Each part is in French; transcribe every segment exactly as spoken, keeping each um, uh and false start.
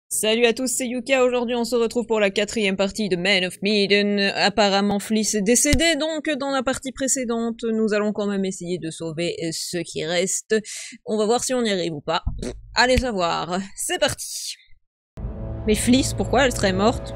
Salut à tous, c'est Yuka. Aujourd'hui on se retrouve pour la quatrième partie de Man of Medan. Apparemment Fliss est décédé, donc dans la partie précédente, nous allons quand même essayer de sauver ce qui reste. On va voir si on y arrive ou pas. Allez savoir, c'est parti. Mais Fliss, pourquoi elle serait morte?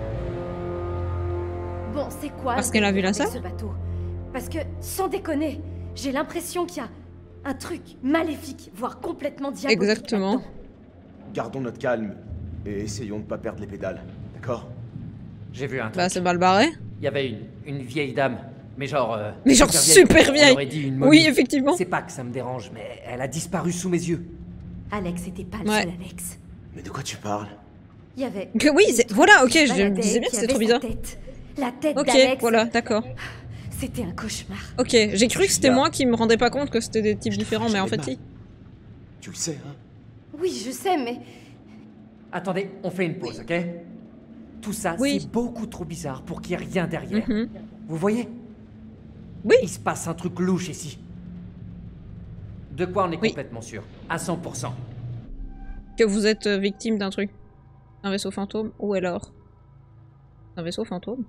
Bon, c'est quoi? Parce qu'elle a vu la salle? Ce bateau. Parce que, sans déconner, j'ai l'impression qu'il y a un truc maléfique, voire complètement diabolique. Exactement. Gardons notre calme et essayons de pas perdre les pédales, d'accord? J'ai vu un truc. Bah c'est mal barré. Il y avait une, une vieille dame, mais genre... euh, Mais genre super vieille. On aurait dit une momie. Oui, effectivement. C'est pas que ça me dérange, mais elle a disparu sous mes yeux. Alex était pas le Ouais. seul Alex. Mais de quoi tu parles? Il y avait... Que oui, c'est... Voilà, ok, je baladait me disais bien que qui c'était trop avait bizarre. sa tête. La tête Ok, d'Alex. voilà, d'accord. C'était un cauchemar. Ok, j'ai cru que c'était Julia. moi qui me rendais pas compte que c'était des types Je te différents, ferai mais en jamais fait de si. Tu le sais, hein? Oui, je sais, mais... Attendez, on fait une pause, ok? Tout ça, Oui. c'est beaucoup trop bizarre pour qu'il y ait rien derrière. Mhm. Vous voyez? Oui. Il se passe un truc louche ici. De quoi on est Oui. complètement sûr? À cent pour cent. Que vous êtes euh, victime d'un truc. Un vaisseau fantôme, ou alors? Un vaisseau fantôme?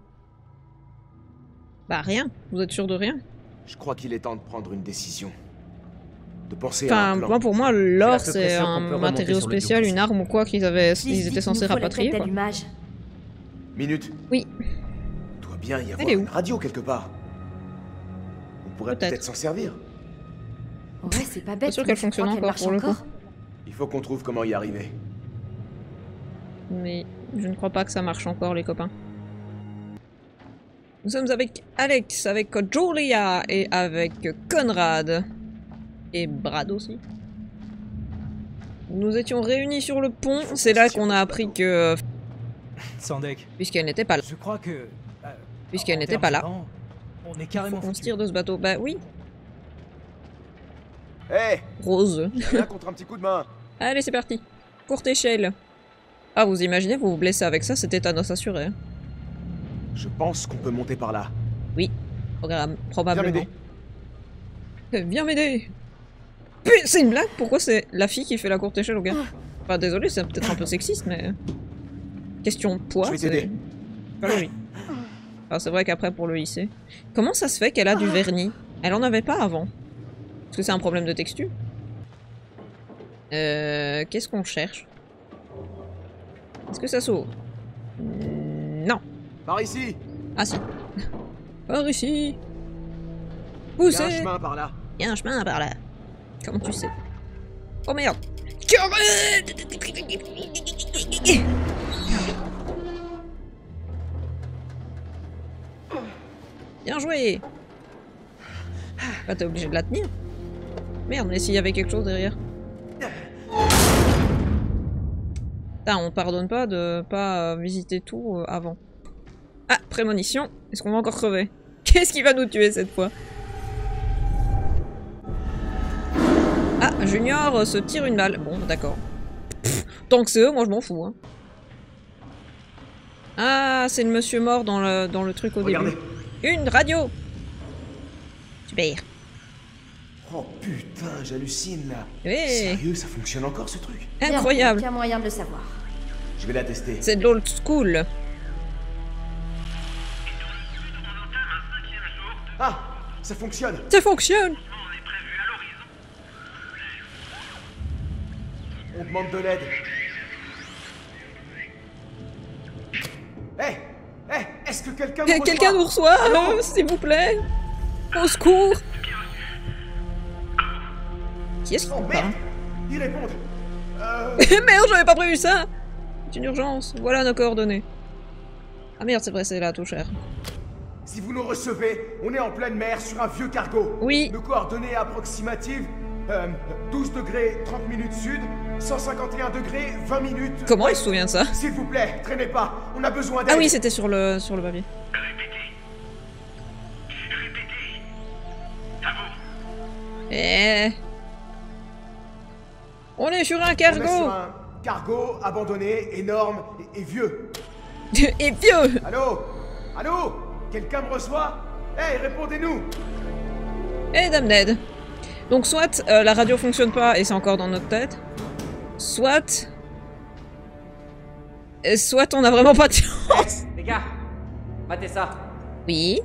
Bah rien, vous êtes sûr de rien? Je crois qu'il est temps de prendre une décision. De penser à Enfin, un plan. moi pour moi, l'or J'ai à peu c'est près sûr qu'on peut un remonter matériau sur le spécial, Dioxys. une arme ou quoi qu'ils avaient, Fliss ils dit étaient qu'il censés nous faut la rapatrier tête quoi. d'allumage. Minute. Oui, Doit bien y avoir Elle est où? une radio quelque part. On pourrait Peut-être. peut-être s'en servir. Ouais, c'est pas bête. sûr mais qu'elle tu fonctionne crois qu'elle encore, marche pour le coup. encore Il faut qu'on trouve comment y arriver. mais je ne crois pas que ça marche encore les copains. Nous sommes avec Alex, avec Julia et avec Conrad. Et Brad aussi. Nous étions réunis sur le pont, c'est là qu'on a appris que... Sandek, Puisqu'elle n'était pas là. je crois que... euh, Puisqu'elle en n'était termes pas là. de temps, on est Faut carrément qu'on se foutu. tire de ce bateau. Bah oui, Hé, Rose. rien contre un petit coup de main. Allez, c'est parti. Courte échelle. Ah, vous imaginez, vous vous blessez avec ça, c'était Thanos assuré. Hein. Je pense qu'on peut monter par là. Oui, programme, Viens probablement. m'aider. Euh, Viens m'aider. Puis, c'est une blague? Pourquoi c'est la fille qui fait la courte échelle au gars? Enfin, désolé, c'est peut-être un peu sexiste, mais... Question de poids, Je vais c'est... t'aider. Pas logique. Alors c'est vrai qu'après, pour le hisser... Comment ça se fait qu'elle a du vernis? Elle en avait pas avant. Est-ce que c'est un problème de texture? Euh... Qu'est-ce qu'on cherche? Est-ce que ça s'ouvre? Non. Par ici. Ah si. Par ici. Où Il y a un c'est? chemin par là. Il y a un chemin par là. Comment tu sais? Oh merde. Bien joué. Bah t'es obligé de la tenir. Merde, mais s'il y avait quelque chose derrière. Putain, on pardonne pas de pas euh, visiter tout euh, avant. Ah, prémonition. Est-ce qu'on va encore crever? Qu'est-ce qui va nous tuer cette fois? Ah, Junior euh, se tire une balle. Bon, d'accord. Pff, Tant que c'est eux, moi je m'en fous. Hein. Ah, c'est le monsieur mort dans le, dans le truc au Regardez. début. Une radio. Super. Oh putain, j'hallucine là. Oui. Sérieux, ça fonctionne encore ce truc? Bien, Incroyable. aucun moyen de le savoir. Je vais la tester. C'est de l'old school. Ah, ça fonctionne. Ça fonctionne. On demande de l'aide. Hé, hé, est-ce que quelqu'un nous Eh, Quelqu'un nous reçoit? reçoit, euh, s'il vous plaît. Au secours. Qui est-ce Oh qu'on merde, parle? ils répondent. Euh... Merde, j'avais pas prévu ça. C'est une urgence. Voilà nos coordonnées. Ah merde, c'est vrai, c'est là, tout cher. Si vous nous recevez, on est en pleine mer sur un vieux cargo. Oui. Nos coordonnées approximatives, euh, douze degrés trente minutes sud, cent cinquante et un degrés vingt minutes... Comment il ouest. se souvient de ça? S'il vous plaît, traînez pas, on a besoin d'aide. Ah oui, c'était sur le sur le papier. Eh. On est sur un On est cargo. sur un cargo abandonné, énorme et, et vieux. Et vieux. Allô? Allô? Quelqu'un me reçoit? Hey, répondez-nous! Et Dame Ned. Donc soit euh, la radio fonctionne pas et c'est encore dans notre tête, soit Euh, soit on a vraiment pas de chance. Les gars, matez ça. Oui.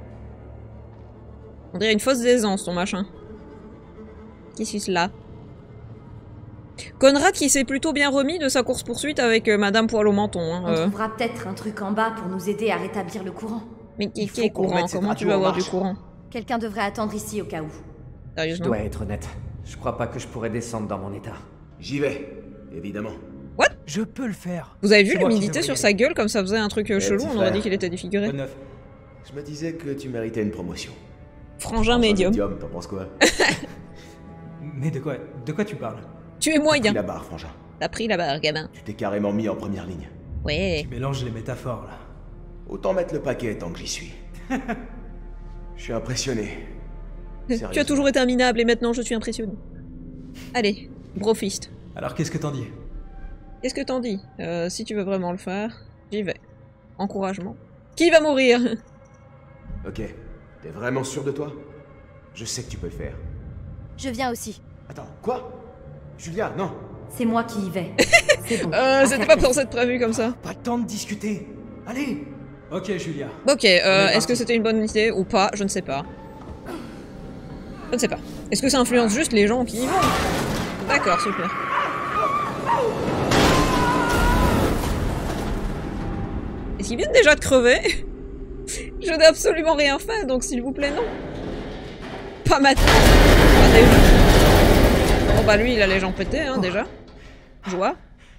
On dirait une fausse d'aisance, ton machin. Qu'est-ce que c'est là? Conrad qui s'est plutôt bien remis de sa course-poursuite avec euh, Madame Poil au menton. Hein, On euh. trouvera peut-être un truc en bas pour nous aider à rétablir le courant. Mais qui Il qui est faut qu'on courant? remette cette Comment tu radio vas en avoir du marche. courant? Quelqu'un devrait attendre ici au cas où. Je Sérieusement? dois être honnête. Je crois pas que je pourrais descendre dans mon état. J'y vais, évidemment. Je peux le faire. Vous avez vu C'est moi qui l'humidité devrais sur y sa gueule comme ça faisait un truc euh, Eh, chelou? petit On aurait frère. dit qu'il était défiguré. Bonne neuf. Je me disais que tu méritais une promotion. Frangin Enfin, médium. médium, t'en penses quoi? Mais de quoi, de quoi tu parles? Tu es Pris moyen. la barre, frangin. T'as pris la barre, gamin. Tu t'es carrément mis en première ligne. Ouais. Tu mélanges les métaphores là. Autant mettre le paquet tant que j'y suis. Je suis impressionné. Tu as Sérieusement. toujours été minable et maintenant je suis impressionné. Allez, brofist. Alors qu'est-ce que t'en dis? Qu'est-ce que t'en dis? euh, Si tu veux vraiment le faire, j'y vais. Encouragement. Qui va mourir? Ok. T'es vraiment sûr de toi? Je sais que tu peux le faire. Je viens aussi. Attends, quoi? Julia, non. C'est moi qui y vais. C'est bon. Euh, c'était Affaire pas classée. censé être prévu comme ça. Pas de temps de discuter. Allez. Ok Julia. Ok, euh, est-ce que parti. c'était une bonne idée ou pas? Je ne sais pas. Je ne sais pas. Est-ce que ça influence juste les gens qui y vont? D'accord, super. Est-ce qu'ils viennent déjà de crever? Je n'ai absolument rien fait, donc s'il vous plaît, non. Pas maintenant. Pas déjà. Bon bah lui, il a les jambes pétées, hein, déjà. Joie.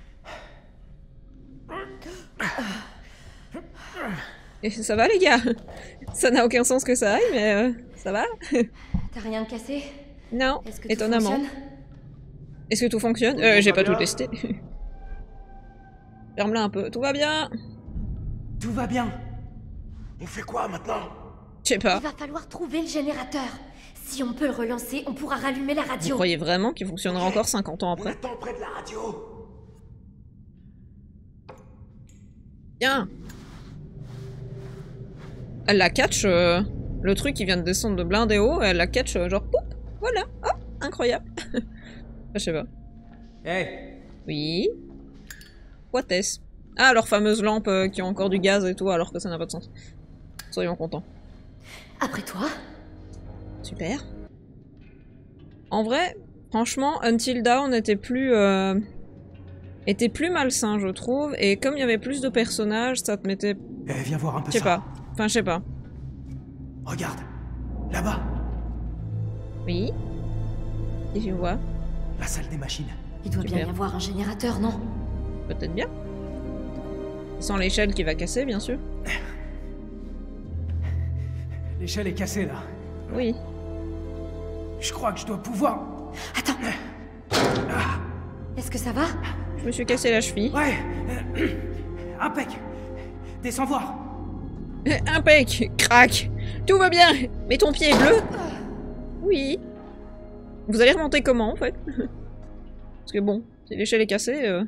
Et ça va les gars? Ça n'a aucun sens que ça aille, mais euh, ça va? T'as rien de cassé? Non, Est-ce que étonnamment. tout fonctionne? Est-ce que tout fonctionne? Euh, j'ai pas tout testé. Ferme-la un peu. Tout va bien? Tout va bien. On fait quoi maintenant? Je sais pas. Il va falloir trouver le générateur. Si on peut le relancer, on pourra rallumer la Vous radio. croyez vraiment qu'il fonctionnera encore cinquante ans On après? attend près de la radio. Bien. Elle la catch, euh, le truc qui vient de descendre de blindé haut, elle la catch euh, genre poup, voilà, oh, incroyable. Je sais pas. Hey. Oui. What est-ce? Ah, leurs fameuses lampes euh, qui ont encore du gaz et tout, alors que ça n'a pas de sens. Soyons contents. Après toi? Super. En vrai, franchement, Until Dawn était plus... Euh, était plus malsain, je trouve, et comme il y avait plus de personnages, ça te mettait... Eh, viens voir un peu Je sais ça. pas. Enfin, je sais pas. Regarde. Là-bas. Oui. Et tu vois? La salle des machines. Il doit bien Super. y avoir un générateur, non? Peut-être bien. Sans l'échelle qui va casser, bien sûr. L'échelle est cassée là. Oui. Je crois que je dois pouvoir. Attends. Est-ce que ça va? Je me suis cassé la cheville. Ouais. euh, Impec. Descends voir. Impec. Crac. Tout va bien. Mais ton pied est bleu? Oui. Vous allez remonter comment, en fait? Parce que bon, si l'échelle est cassée... Euh...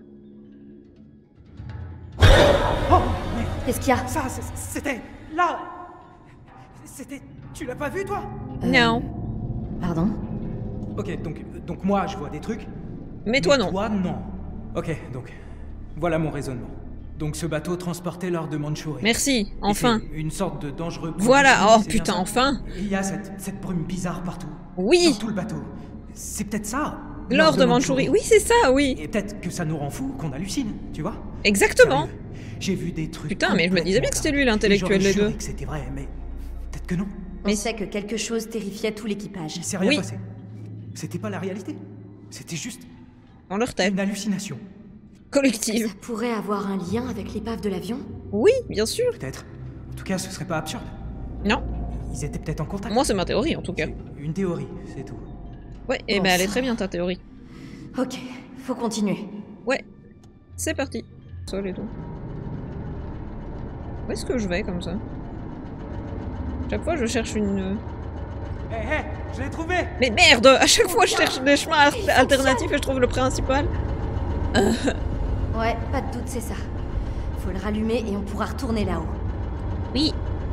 Oh, mais Qu'est-ce qu'il y a? ça, c'est- c'était là. C'était. Tu l'as pas vu toi? Euh, Non. Pardon? Ok, donc donc moi je vois des trucs. Mais toi, non. Toi non. Ok, donc voilà mon raisonnement. Donc ce bateau transportait l'or de Mandchourie. Merci, Et enfin. c'est une sorte de dangereux. produit Voilà, chimique, oh c'est bien putain, ça. enfin. Et il y a cette, cette brume bizarre partout. Oui. Dans tout le bateau. C'est peut-être ça. L'or de Mandchourie. Oui, c'est ça, oui. Et peut-être que ça nous rend fous, qu'on hallucine, tu vois? Exactement. Sérieux, j'ai vu des trucs. Putain, mais je me disais bien que c'était lui, complètement l'intellectuel dingues. des Et j'aurais deux. juré que c'était vrai, mais peut-être que non. On sait que quelque chose terrifiait tout l'équipage. Il s'est rien Oui. passé. C'était pas la réalité. C'était juste Dans leur tête. une hallucination. Collective. Ça pourrait avoir un lien avec l'épave de l'avion? Oui, bien sûr. Peut-être. En tout cas, ce serait pas absurde. Non. Ils étaient peut-être en contact. Moi, c'est ma théorie, en tout cas. C'est une théorie, c'est tout. Ouais, et Bon ben elle est sang. très bien, ta théorie. Ok, faut continuer. Ouais. C'est parti. Sol et tout. Où est-ce que je vais, comme ça? Chaque fois, je cherche une... Hé, hé, je l'ai trouvé. Mais merde! À chaque fois, je cherche des chemins al- alternatifs et je trouve le principal. Ouais, pas de doute, c'est ça. Faut le rallumer et on pourra retourner là-haut. Oui.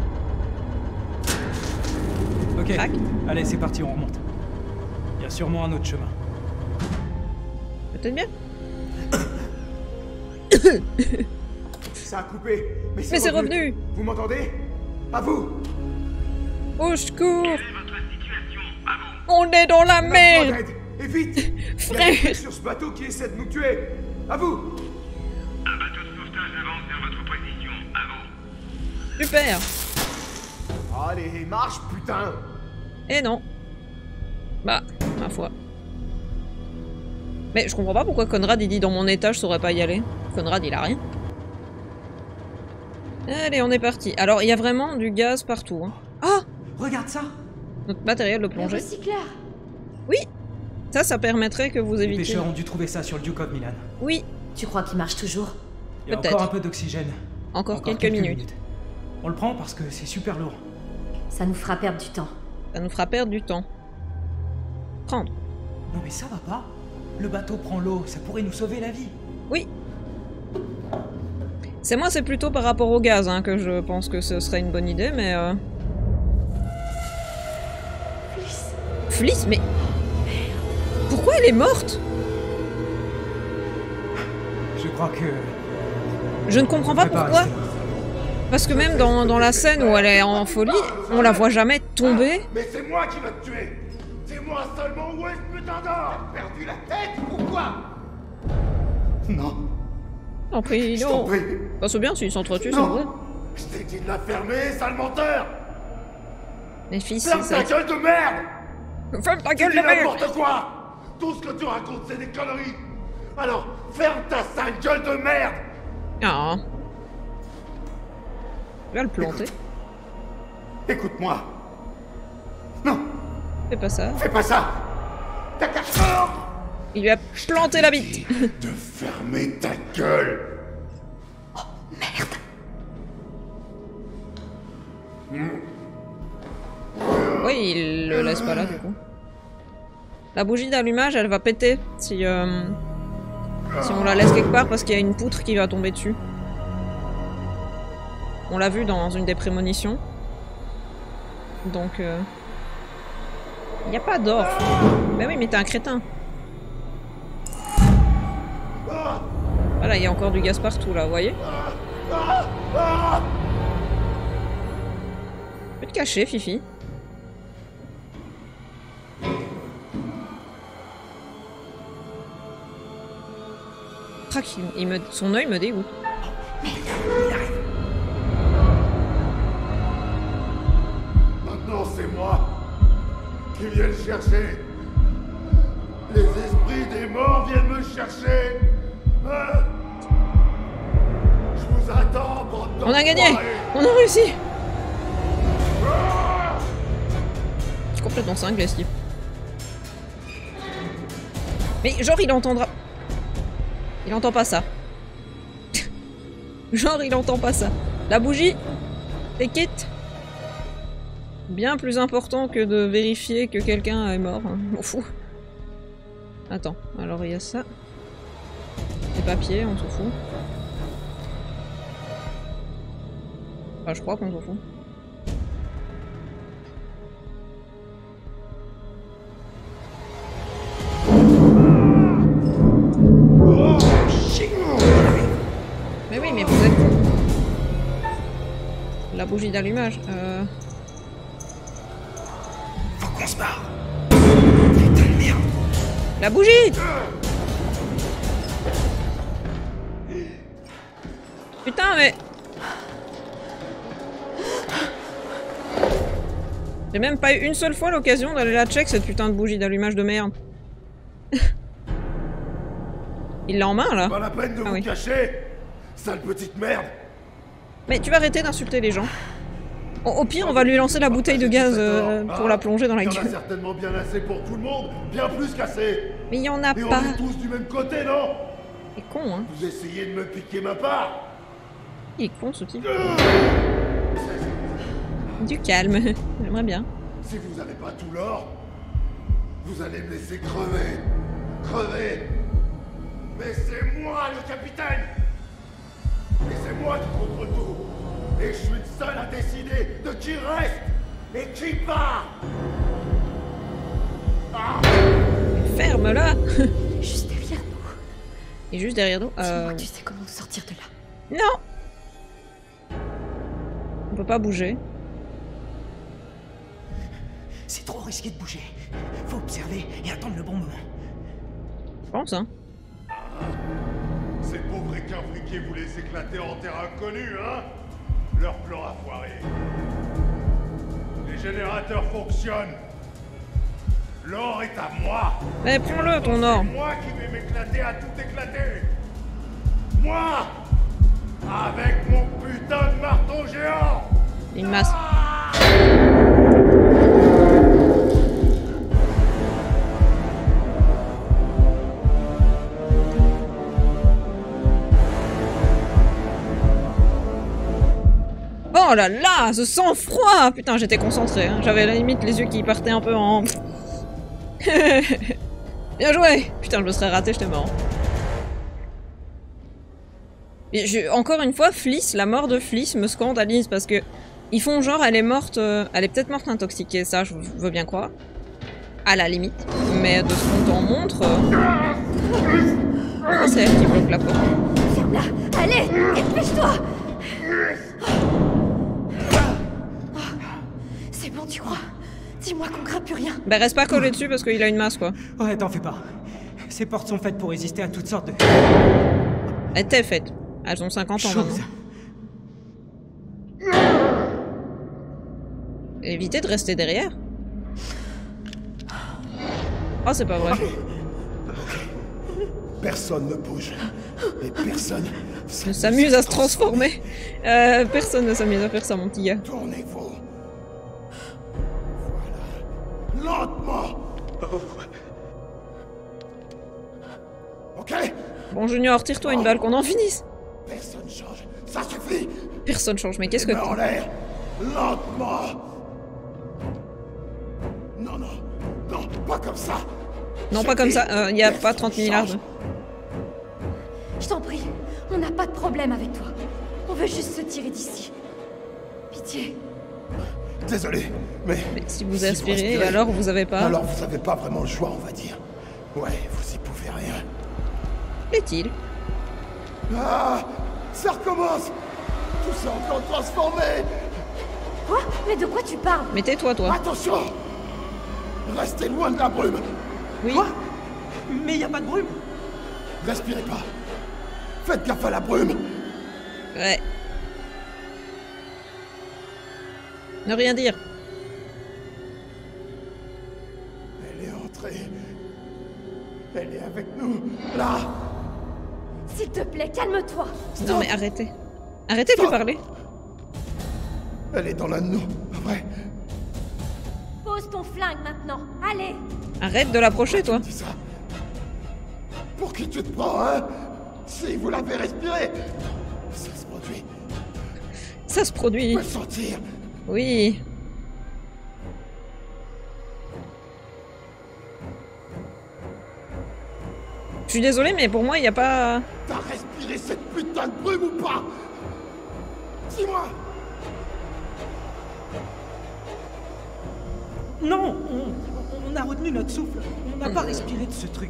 Ok, Crac. allez, c'est parti, on remonte. Il y a sûrement un autre chemin. Peut-être bien. Ça a coupé, mais c'est Mais c'est revenu. revenu. Vous m'entendez? À vous. Au secours. On est dans la On a besoin merde. d'aide. Et vite. Il y a des Frère. trucs sur ce bateau qui essaie de nous tuer. À vous. Un bateau de sauvetage avance vers votre position. À vous. Super. Allez, marche, putain. Et non. Bah, ma foi. Mais je comprends pas pourquoi Conrad il dit dans mon état je saurais pas y aller. Conrad il a rien. Allez, on est parti. Alors il y a vraiment du gaz partout. Hein. Ah, Regarde ça! notre matériel de Le plongée. recycleur. Oui. Ça, ça permettrait que vous Les évitiez. pêcheurs ont dû trouver ça sur le Duke of Milan. Oui. Tu crois qu'il marche toujours? Il y a Peut-être. encore un peu d'oxygène. Encore, quelques, minutes. On le prend parce que c'est super lourd. Ça nous fera perdre du temps. Ça nous fera perdre du temps. Prendre. Non mais ça va pas. Le bateau prend l'eau, ça pourrait nous sauver la vie. Oui. C'est moi, c'est plutôt par rapport au gaz hein, que je pense que ce serait une bonne idée, mais... Euh... Fliss, mais... Pourquoi elle est morte? Je crois que... Je ne comprends pas on peut pourquoi. rester là. Parce que même dans, dans la scène où elle est en folie, on la voit jamais tomber. Mais c'est moi qui va te tuer. C'est moi seulement. Où est ce putain d'or? T'as perdu la tête ou quoi? Non. En prie, Je t'en non. prie. Bah, c'est bien s'ils s'entretuent, c'est vrai. Non. Je t'ai dit de la fermer, sale menteur. Les filles, Ferme c'est ta ça. gueule de merde. Ferme ta Tu gueule dis de merde! n'importe quoi. Tout ce que tu racontes, c'est des conneries. Alors, ferme ta sale gueule de merde. Ah. Tu vas le planter. Écoute-moi. Non, Fais pas ça. fais pas ça. T'as qu'à faire Il lui a planté la bite. de fermer ta gueule. Oui, il le laisse pas là du coup. La bougie d'allumage, elle va péter si, euh, si on la laisse quelque part parce qu'il y a une poutre qui va tomber dessus. On l'a vu dans une des prémonitions. Donc... Il euh... n'y a pas d'or. Bah oui, mais t'es un crétin. Voilà, il y a encore du gaz partout là, vous voyez? Tu peux te cacher, Fifi. Crac, il, il me, son œil me dégoûte. Maintenant, c'est moi qui viens le chercher. Les esprits des morts viennent me chercher. Hein? Je vous attends, bande On a gagné! d'enfoirés. On a réussi! Je suis complètement cinglé, ce type. Mais genre, il entendra... Il entend pas ça. Genre, il entend pas ça. La bougie, c'est quitte. Bien plus important que de vérifier que quelqu'un est mort. Hein. Je m'en fous. Attends, alors il y a ça. Les papiers, on s'en fout. Enfin, je crois qu'on s'en fout. Mais oui, mais vous êtes... La bougie d'allumage. Euh... Faut qu'on se barre. La bougie! Putain, mais... J'ai même pas eu une seule fois l'occasion d'aller la check, cette putain de bougie d'allumage de merde. Il l'a en main, là. Pas la peine de Ah vous oui. cacher, sale petite merde. Mais tu vas arrêter d'insulter les gens. Au, au pire, on va lui lancer la bouteille de gaz euh, pour la plonger dans la Il y en a gueule. certainement bien assez pour tout le monde, bien plus qu'assez. Mais il y en a Et on pas. est tous du même côté, non? Il est con, hein. Vous essayez de me piquer ma part. Il est con, ce type. Du calme. J'aimerais bien. Si vous n'avez pas tout l'or, vous allez me laisser crever. Crever. Mais c'est moi le capitaine. Et c'est moi qui contrôle tout. Et je suis le seul à décider de qui reste et qui part. Ah. Ferme-la. Juste derrière nous. Et juste derrière nous. Dis-moi Euh... que tu sais comment nous sortir de là. Non. On peut pas bouger. C'est trop risqué de bouger. Faut observer et attendre le bon moment. Je pense, hein. Ces pauvres requins friqués voulaient s'éclater en terre inconnue, hein? Leur plan a foiré. Les générateurs fonctionnent. L'or est à moi. Mais prends-le, ton or. C'est moi qui vais m'éclater à tout éclater. Moi, avec mon putain de marteau géant. Une masse. Oh là là, ce sang-froid! Putain, j'étais concentré. Hein. J'avais à la limite les yeux qui partaient un peu en... Bien joué! Putain, je me serais raté, j'étais mort. Et je... Encore une fois, Fliss, la mort de Fliss me scandalise parce que ils font genre elle est morte, euh... elle est peut-être morte intoxiquée, ça je veux bien croire. À la limite. Mais de ce qu'on t'en montre... Euh... Oh, c'est elle qui bloque la porte. Ferme-la! Allez! Dépêche-toi! C'est bon, tu crois? Dis-moi qu'on craint plus rien. Bah reste pas collé dessus parce qu'il a une masse quoi. Ouais, t'en fais pas. Ces portes sont faites pour résister à toutes sortes de... Elles étaient faites. Elles ont cinquante ans choses. maintenant. Évitez de rester derrière. Oh, c'est pas vrai. Personne ne bouge. Et personne ne s'amuse à se transformer. Euh, personne ne s'amuse à faire ça, mon petit gars. Tournez-vous. Voilà. Lentement. Ok. Bon, Junior, tire-toi une balle, qu'on en finisse. Personne change. Ça suffit. Personne change, mais qu'est-ce que... En l'air. Lentement. Non, non. Non, pas comme ça. Non, pas comme ça. Il euh, n'y a pas trente milliards. Je t'en prie, on n'a pas de problème avec toi. On veut juste se tirer d'ici. Pitié. Désolé, mais... Mais si vous si aspirez, vous respirez, alors vous avez pas... Alors vous avez pas vraiment le choix, on va dire. Ouais, vous y pouvez rien. Qu'est-il? Ah, ça recommence. Tout s'est encore transformé. Quoi? Mais de quoi tu parles? Mais tais-toi, toi. Attention. Restez loin de la brume. Oui. Quoi? Mais y a pas de brume. Respirez pas. Faites gaffe à la brume. Ouais. Ne rien dire. Elle est entrée. Elle est avec nous. Là. S'il te plaît, calme-toi. Non mais arrêtez. Arrêtez de lui parler. Elle est dans l'un de nous. Ouais. Pose ton flingue maintenant. Allez. Arrête de l'approcher, toi. Dis ça. Pour qui tu te prends, hein? Si vous l'avez respiré. Ça se produit. Ça se produit. Je peux le sentir. Oui. Je suis désolé, mais pour moi, il n'y a pas... T'as respiré cette putain de brume ou pas? Dis-moi. Non, on, on a retenu notre souffle. On n'a pas respiré de ce truc.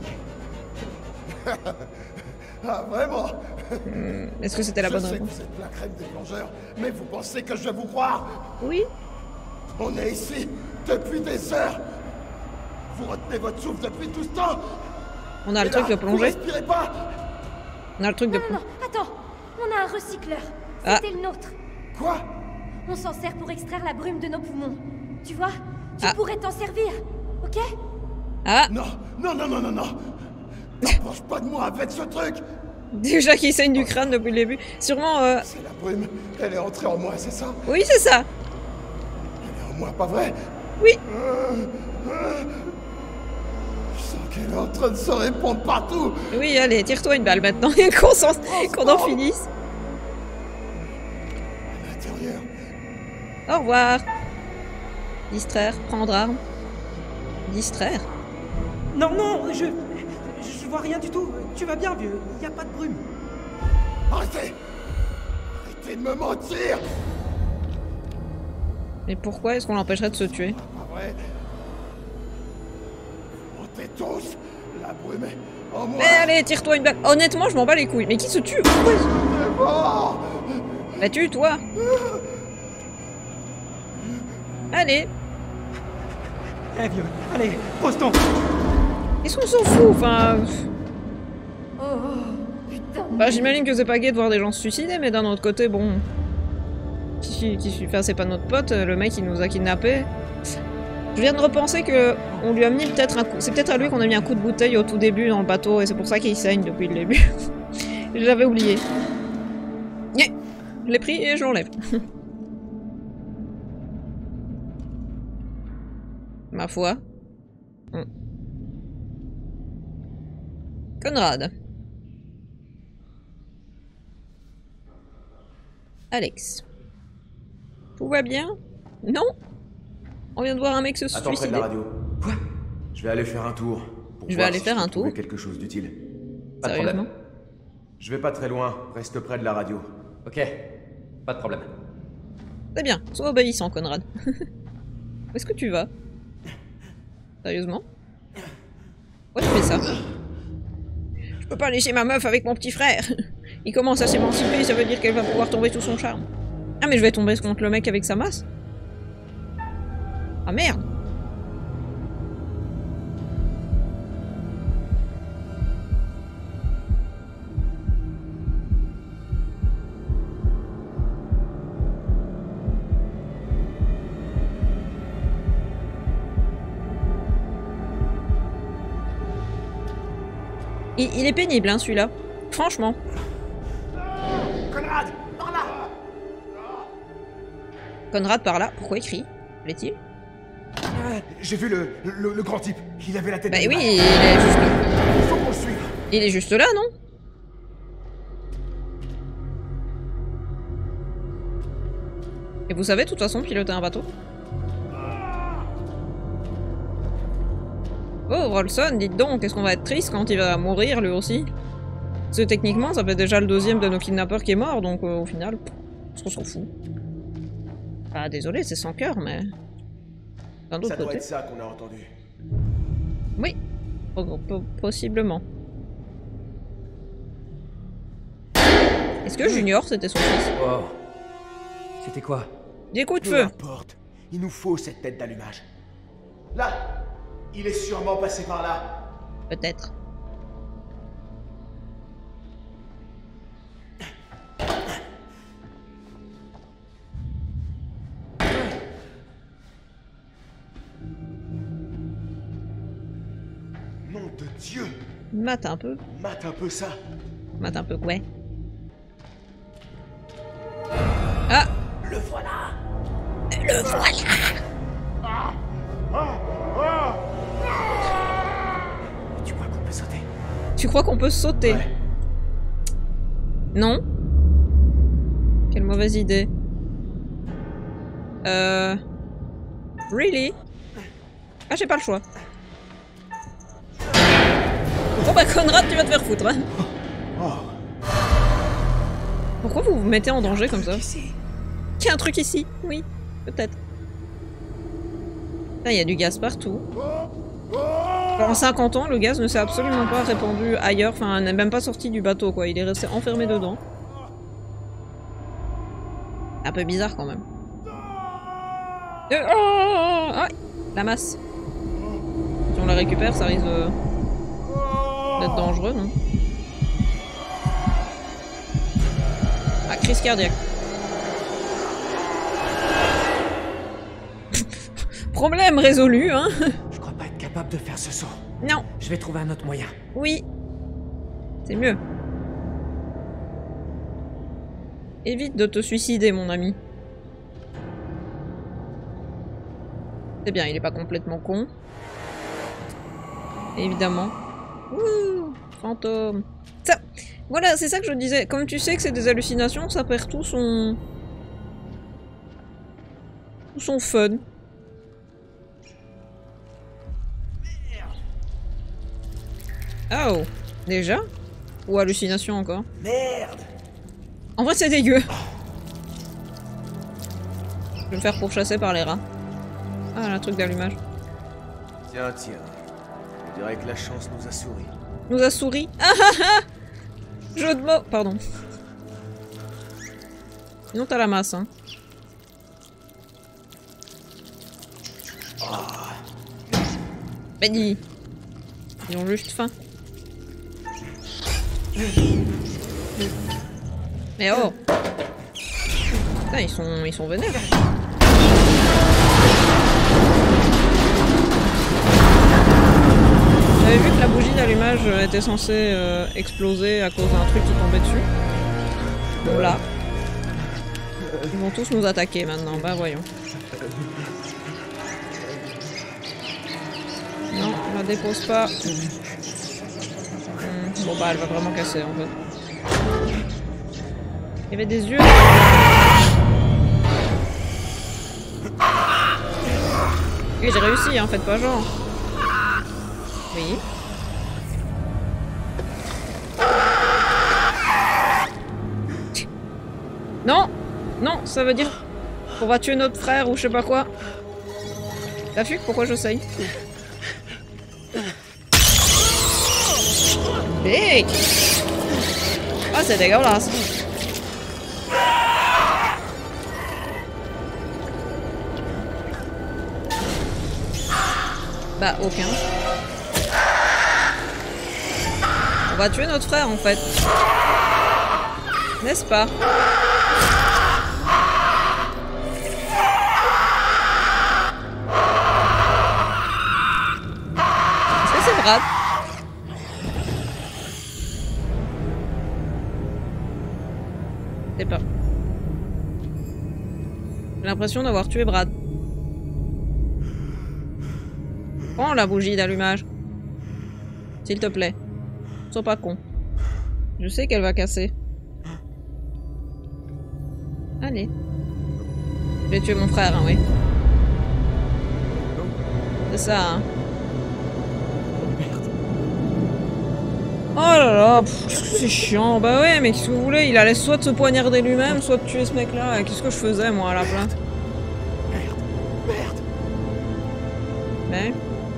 Ah, vraiment? Hmm, Est-ce que c'était la bonne Je sais réponse? que vous êtes la crème des plongeurs, mais vous pensez que je vais vous croire? Oui. On est ici depuis des heures. Vous retenez votre souffle depuis tout ce temps. On a le Et truc là, de plonger. Vous respirez pas. On a le truc de Non, non, plonger. non, attends. On a un recycleur. Ah. C'était le nôtre. Quoi? On s'en sert pour extraire la brume de nos poumons. Tu vois? Tu Ah. pourrais t'en servir. Ok? Ah. Non, non, non, non, non, non. T'approches pas de moi avec ce truc. Déjà qu'il saigne du crâne depuis le début. Sûrement... Euh... C'est la brume. Elle est entrée en moi, c'est ça? Oui, c'est ça. Elle est en moi, pas vrai? Oui. Euh, euh, Je sens qu'elle est en train de se répandre partout. Oui, allez, tire-toi une balle maintenant. Qu'on s'en- qu'on en finisse. À l'intérieur. Au revoir. Distraire, prendre arme. Distraire. Non, non, je... Je vois rien du tout. Tu vas bien, vieux. Y a pas de brume. Arrêtez. Arrêtez de me mentir. Mais pourquoi est-ce qu'on l'empêcherait de se tuer? Pas vrai? Vous mentez tous. La brume est en moi. Mais allez, tire-toi une balle. Honnêtement, je m'en bats les couilles. Mais qui se tue? Pourquoi? C'est mort. Bah tue-toi. Allez. Eh vieux, allez, pose-toi. Qu'est-ce qu'on s'en fout, enfin... Oh, putain. Bah j'imagine que c'est pas gai de voir des gens se suicider, mais d'un autre côté, bon... Qui, qui, qui, enfin, c'est pas notre pote, le mec il nous a kidnappés. Je viens de repenser que on lui a mis peut-être un coup... C'est peut-être à lui qu'on a mis un coup de bouteille au tout début dans le bateau, et c'est pour ça qu'il saigne depuis le début. Je l'avais oublié. Yeah. Je l'ai pris et je l'enlève. Ma foi. Hmm. Conrad. Alex. Tout va bien? Non? On vient de voir un mec se Attends près de suicider. la radio. Quoi? Je vais aller faire un tour. Pour Je vais voir aller si faire je peux un tour. trouver quelque chose d'utile. Pas de Sérieusement? problème. Je vais pas très loin. Reste près de la radio. Ok, pas de problème. C'est bien, sois obéissant, Conrad. Où est-ce que tu vas? Sérieusement? Ouais, tu fais ça. Je peux pas laisser ma meuf avec mon petit frère. Il commence à s'émanciper, ça veut dire qu'elle va pouvoir tomber sous son charme. Ah mais je vais tomber contre le mec avec sa masse? Ah merde! Il, il est pénible, hein, celui-là. Franchement. Conrad, par là. Conrad par là. Pourquoi il crie? L'est-il? J'ai vu le, le, le grand type. Il avait la tête. Bah oui, d'animal. il est juste... Il faut qu'on le suive. Il est juste là, non? Et vous savez, de toute façon, piloter un bateau? Oh, Rolson, dites donc, qu'est-ce qu'on va être triste quand il va mourir, lui aussi? Parce que techniquement, ça fait déjà le deuxième de nos kidnappeurs qui est mort, donc euh, au final, on s'en fout. Ah, désolé, c'est sans cœur, mais... D'un autre Ça doit côté... être ça qu'on a entendu. Oui, Po- po- possiblement. Est-ce que Junior, c'était son fils? Wow. C'était quoi? Des coups de Peu feu. importe. Il nous faut cette tête d'allumage. Là, il est sûrement passé par là. Peut-être. Nom de Dieu. Mate un peu. Mate un peu ça. Mate un peu, ouais. Ah! Le voilà. Le voilà! Tu crois qu'on peut sauter? Tu crois qu'on peut sauter? Ouais. Non? Quelle mauvaise idée. Euh... Really? Ah, j'ai pas le choix. Bon bah Conrad, tu vas te faire foutre, hein. Oh. Pourquoi vous vous mettez en danger comme ça? Ici. Il y a un truc ici, oui, peut-être. Là, il y a du gaz partout. Alors, en cinquante ans, le gaz ne s'est absolument pas répandu ailleurs, enfin, n'est même pas sorti du bateau, quoi. Il est resté enfermé dedans. Un peu bizarre, quand même. Euh, oh, ah, la masse. Si on la récupère, ça risque de... d'être dangereux, non? Ah, crise cardiaque. Problème résolu, hein. Je crois pas être capable de faire ce saut. Non, Je vais trouver un autre moyen. oui. C'est mieux. Évite de te suicider, mon ami. C'est bien, il est pas complètement con. Évidemment. Ouh, fantôme. Ça, voilà, c'est ça que je disais. Comme tu sais que c'est des hallucinations, ça perd tout son... tout son fun. Oh, déjà? Ou hallucination encore? Merde. En vrai, c'est dégueu. Je vais me faire pourchasser par les rats. Ah, un truc d'allumage. Tiens, tiens. On dirait que la chance nous a souri. Nous a souri. Ah ah ah! Jeu de mots. Pardon. Sinon, t'as la masse, hein. Pas dit. Ils ont juste faim. Mais oh! Putain, ils sont, ils sont vénères. J'avais vu que la bougie d'allumage était censée euh, exploser à cause d'un truc qui tombait dessus. Bon là. Ils vont tous nous attaquer maintenant, bah voyons. Non, on la dépose pas. Hmm, bon bah elle va vraiment casser en fait. Il y avait des yeux. Oui, j'ai réussi, en fait, pas genre. Oui. Non! Non, ça veut dire qu'on va tuer notre frère ou je sais pas quoi. T'as vu pourquoi j'essaye? Big! Ah, c'est dégueulasse. Bah, aucun. On va tuer notre frère en fait. N'est-ce pas? Est-ce que c'est Brad? Je sais pas. J'ai l'impression d'avoir tué Brad. Prends la bougie d'allumage. S'il te plaît. Sois pas con. Je sais qu'elle va casser. Allez. Je vais tuer mon frère, hein, oui. C'est ça, hein. Oh là là, c'est chiant. Bah ouais, mais qu'est-ce que vous voulez? Il allait soit de se poignarder lui-même, soit de tuer ce mec-là. Qu'est-ce que je faisais, moi, à la place? Merde, merde. Mais...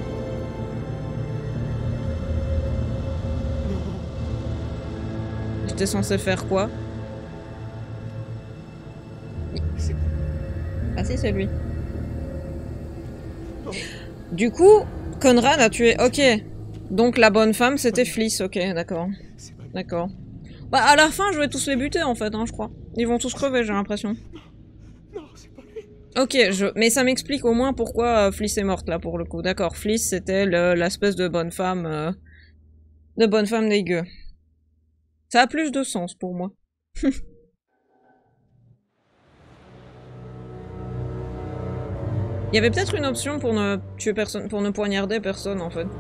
J'étais censé faire quoi? Ah si, c'est lui. Du coup, Conrad a tué... Ok. Donc la bonne femme, c'était Fliss. Ok, d'accord. D'accord. Bah à la fin, je vais tous les buter en fait, hein, je crois. Ils vont tous crever, j'ai l'impression. Ok, je... mais ça m'explique au moins pourquoi euh, Fliss est morte là pour le coup. D'accord, Fliss c'était l'espèce de bonne femme... Euh... De bonne femme dégueu. Ça a plus de sens pour moi. Il y avait peut-être une option pour ne tuer personne, pour ne poignarder personne en fait.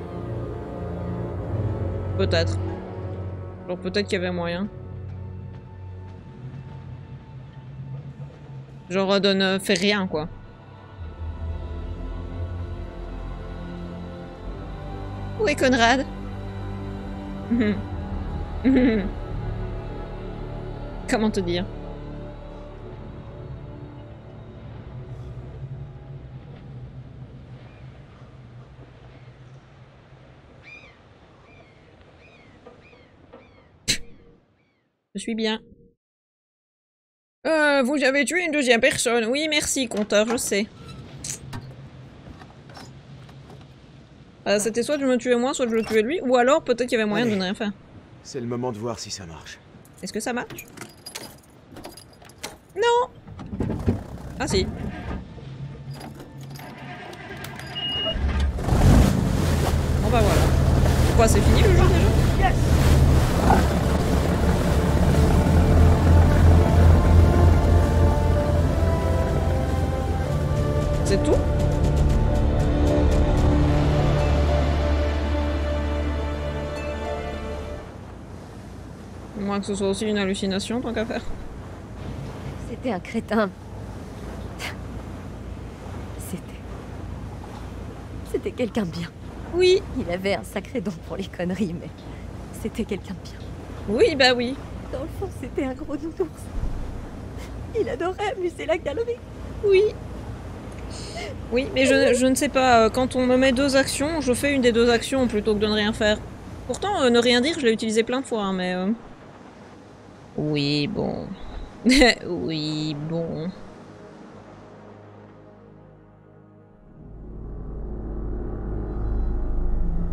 Peut-être. Genre peut-être qu'il y avait moyen. Genre de ne faire rien quoi. Où est Conrad? Comment te dire? Je suis bien. Euh, vous avez tué une deuxième personne. Oui, merci, compteur, je sais. Euh, C'était soit je me tuais moi, soit je le tuais lui, ou alors peut-être qu'il y avait moyen Allez. de ne rien faire. C'est le moment de voir si ça marche. Est-ce que ça marche? Non. Ah si. Bon bah voilà. Quoi, c'est fini le jeu déjà? Yes. C'est tout? Moins que ce soit aussi une hallucination, tant qu'à faire. C'était un crétin. C'était... C'était quelqu'un de bien. Oui. Il avait un sacré don pour les conneries, mais... C'était quelqu'un de bien. Oui, bah oui. Dans le fond, c'était un gros nounours. Il adorait amuser la galerie. Oui. Oui, mais je, je ne sais pas, quand on me met deux actions, je fais une des deux actions plutôt que de ne rien faire. Pourtant, euh, ne rien dire, je l'ai utilisé plein de fois, hein, mais... Euh... Oui, bon. Oui, bon.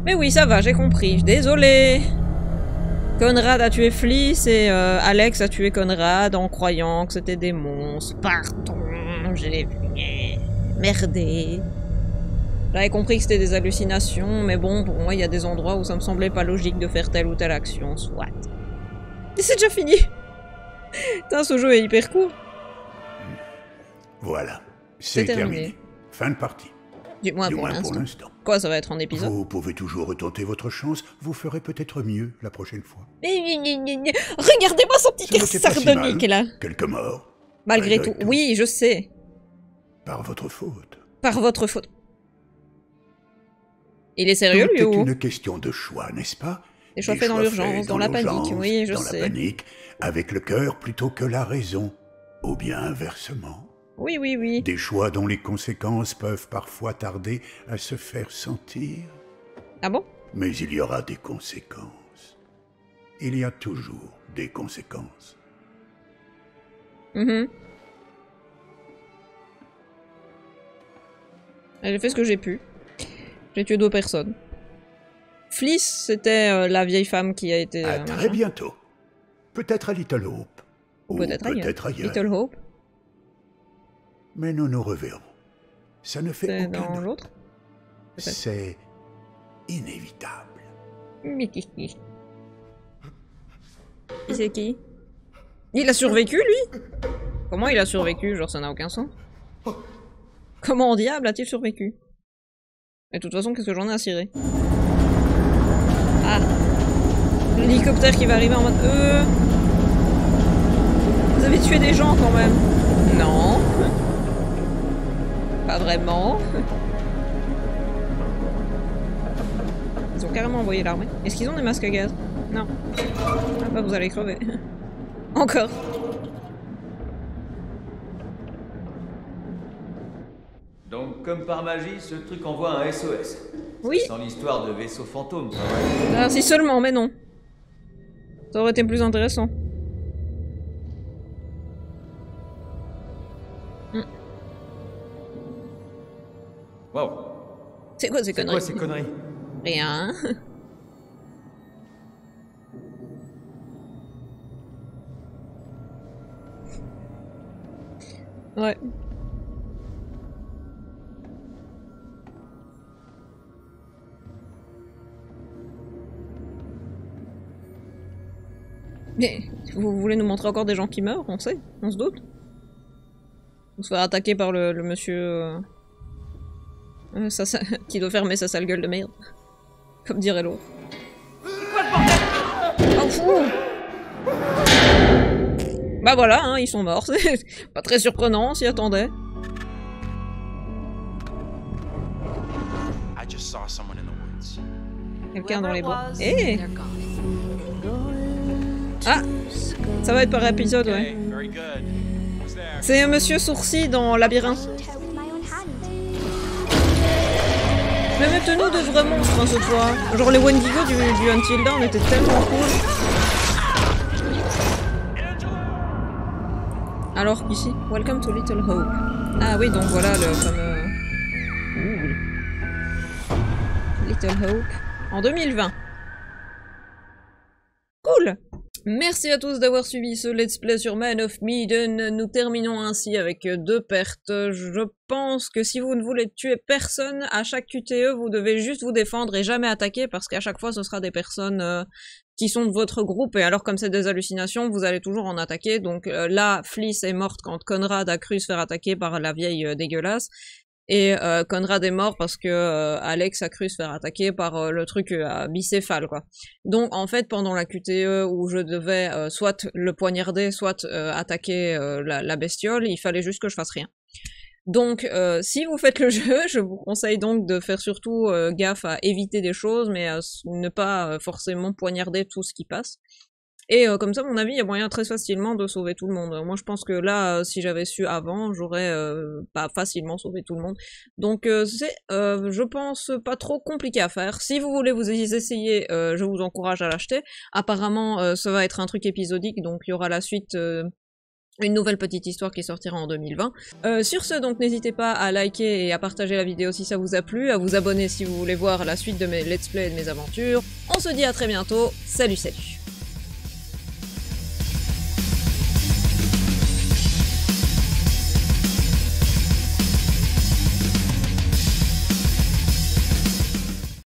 Mais oui, ça va, j'ai compris. Désolé. Conrad a tué Fliss et euh, Alex a tué Conrad en croyant que c'était des monstres. Pardon, j'ai merdé. J'avais compris que c'était des hallucinations, mais bon, pour moi, il y a des endroits où ça me semblait pas logique de faire telle ou telle action, soit. Et c'est déjà fini. Putain, ce jeu est hyper court. Voilà, c'est terminé. terminé. Fin de partie. Du moins, du pour l'instant. Quoi, ça va être en épisode? Vous pouvez toujours retenter votre chance, vous ferez peut-être mieux la prochaine fois. Regardez-moi son petit air sardonique, si là. Quelques morts. Malgré tout. tout. Oui, je sais. Par votre faute. Par votre faute. Il est sérieux, Tout lui, ou? C'est une question de choix, n'est-ce pas? Des choix faits dans l'urgence, dans, dans la panique, oui, je dans sais. Dans la panique, avec le cœur plutôt que la raison. Ou bien inversement. Oui, oui, oui. Des choix dont les conséquences peuvent parfois tarder à se faire sentir. Ah bon? Mais il y aura des conséquences. Il y a toujours des conséquences. Mhm. J'ai fait ce que j'ai pu. J'ai tué deux personnes. Fliss, c'était euh, la vieille femme qui a été... À euh, très bientôt. Peut-être à Little Hope. Ou peut-être ailleurs. Peut ailleurs. Little Hope. Mais nous nous reverrons. Ça ne fait C'est aucun dans doute. l'autre? C'est inévitable. Mais qui qui Qui c'est qui? Il a survécu, lui? Comment il a survécu? Genre, ça n'a aucun sens. Comment en diable a-t-il survécu? Et de toute façon, qu'est-ce que j'en ai à cirer? Ah! L'hélicoptère qui va arriver en mode... Euh... Vous avez tué des gens, quand même. Non. Pas vraiment. Ils ont carrément envoyé l'armée. Est-ce qu'ils ont des masques à gaz? Non. Ah bah vous allez crever. Encore. Donc comme par magie, ce truc envoie un S O S. Oui. Sans l'histoire de vaisseau fantôme. Ah si seulement, mais non. Ça aurait été plus intéressant. Wow. C'est quoi ces conneries? C'est quoi ces conneries? Rien. Ouais. Mais vous voulez nous montrer encore des gens qui meurent? On sait, on se doute. On se fait attaquer par le, le monsieur... Euh... Euh, ça, ça, qui doit fermer sa sale gueule de merde. Comme dirait l'autre. Oh fou! Bah voilà, hein, ils sont morts. C'est pas très surprenant, on s'y attendait. Quelqu'un dans les bois. Eh hey. Ah! Ça va être par épisode, ouais. C'est un monsieur sourcil dans Labyrinthe. Je l'ai tenu de vrais monstres hein, cette fois. Genre les Wendigo du, du Until Dawn étaient tellement cool. Alors ici, Welcome to Little Hope. Ah oui, donc voilà le fameux... Ouh. Little Hope. En deux mille vingt. Cool! Merci à tous d'avoir suivi ce let's play sur Man of Medan. Nous terminons ainsi avec deux pertes. Je pense que si vous ne voulez tuer personne, à chaque Q T E, vous devez juste vous défendre et jamais attaquer, parce qu'à chaque fois, ce sera des personnes euh, qui sont de votre groupe, et alors comme c'est des hallucinations, vous allez toujours en attaquer. Donc euh, là, Fliss est morte quand Conrad a cru se faire attaquer par la vieille euh, dégueulasse. Et euh, Conrad est mort parce que euh, Alex a cru se faire attaquer par euh, le truc euh, bicéphale, quoi. Donc en fait, pendant la Q T E où je devais euh, soit le poignarder, soit euh, attaquer euh, la, la bestiole, il fallait juste que je fasse rien. Donc euh, si vous faites le jeu, je vous conseille donc de faire surtout euh, gaffe à éviter des choses, mais à ne pas euh, forcément poignarder tout ce qui passe. Et euh, comme ça, à mon avis, il y a moyen très facilement de sauver tout le monde. Moi, je pense que là, euh, si j'avais su avant, j'aurais euh, pas facilement sauvé tout le monde. Donc, euh, c'est, euh, je pense, pas trop compliqué à faire. Si vous voulez vous essayer, euh, je vous encourage à l'acheter. Apparemment, euh, ça va être un truc épisodique, donc il y aura la suite... Euh, Une nouvelle petite histoire qui sortira en deux mille vingt. Euh, sur ce, donc n'hésitez pas à liker et à partager la vidéo si ça vous a plu, à vous abonner si vous voulez voir la suite de mes let's play et de mes aventures. On se dit à très bientôt, salut salut.